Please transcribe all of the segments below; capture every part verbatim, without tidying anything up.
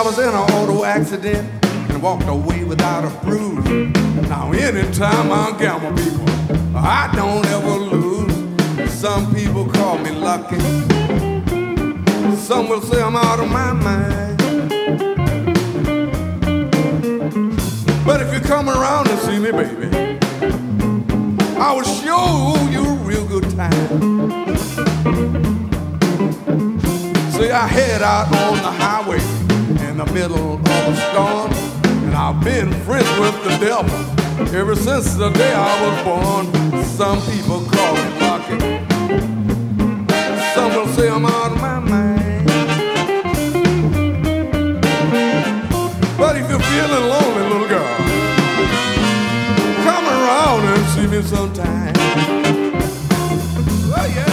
was in an auto accident and walked away without a bruise. Now anytime I gamble, people, I don't ever lose. Some people call me lucky. Some will say I'm out of my mind. But if you come around and see me, baby, I will show you a real good time. See, I head out on the highway in the middle of a storm, and I've been friends with the devil ever since the day I was born. Some people call me lucky. Some will say I'm out of my mind. But if you're feeling lonely, little girl, come around and see me sometime. Oh, yeah.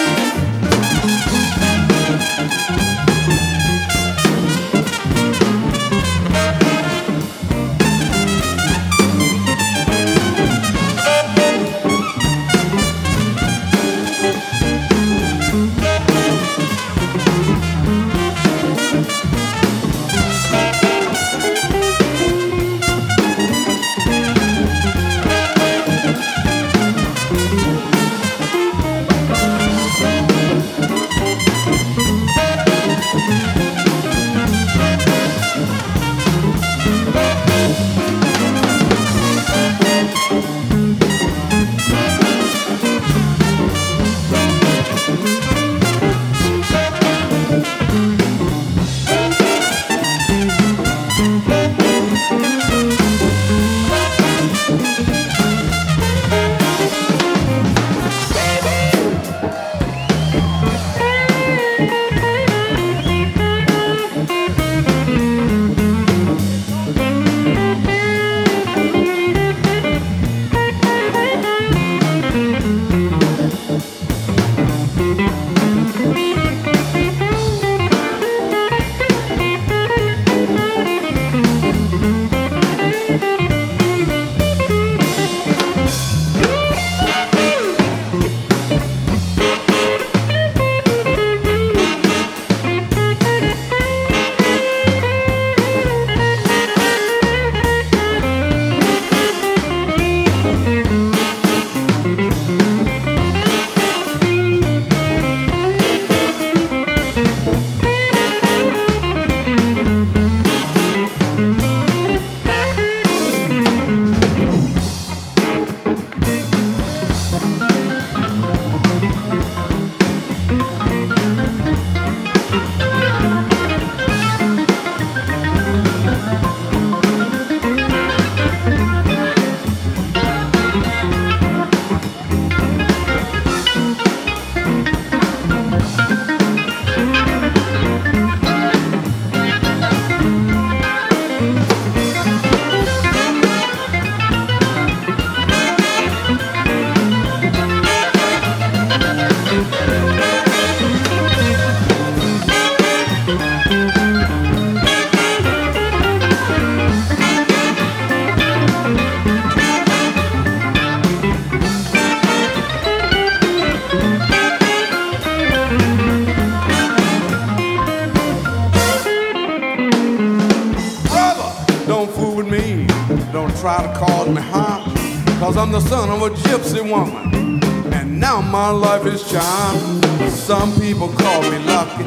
Don't try to cause me harm, cause I'm the son of a gypsy woman, and now my life is charmed. Some people call me lucky.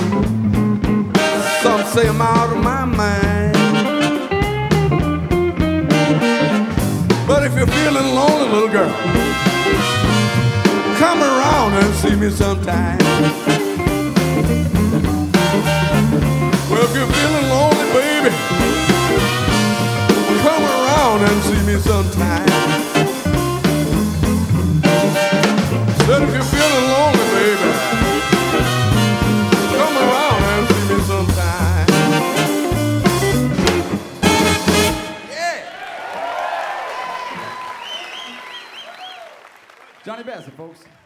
Some say I'm out of my mind. But if you're feeling lonely, little girl, come around and see me sometime. Well, if you're feeling lonely, baby, come around and see me sometime. Said if you're feeling lonely, baby, come around and see me sometime. Yeah. Johnnie Bassett, folks.